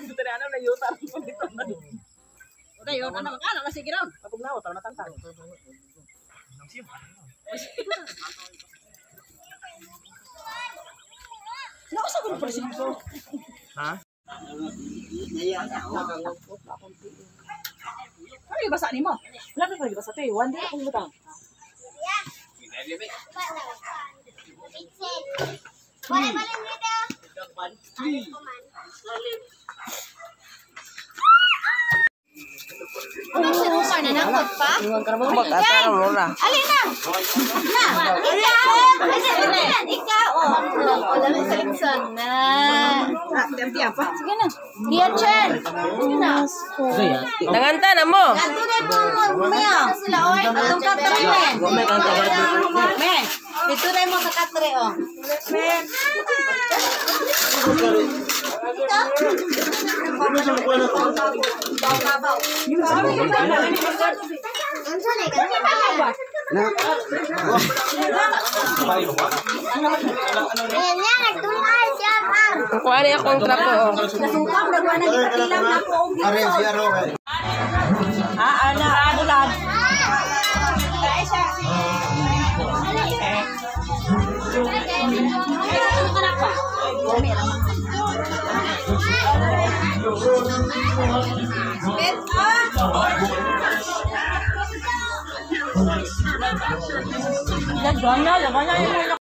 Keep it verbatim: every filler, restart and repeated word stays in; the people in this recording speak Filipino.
Dito na ano na yuta. Udah yun, ano magkano masih giraw? Kapag na taw natantang. Nako sa gud presinto. Ha? Ano yung basa ni mo? Wala ka yung basa to eh. One day akong butang. Ano si Roma na nangkot pa? Bakasar mo na. Alin na? Na! Ikaw! Ikaw! Wala na seleksyon na. Ganti apa? Sige na. Diyan, Chen. Sige na. Nanganta na mo. Ganto na po mo. Maya. Sila, oy. Atong katre, men. Men. Dito na mo sa katre, oh. Men. Kuha niya akong trapo. Ah, ana, bulan. Yan, ganyan, ganyan.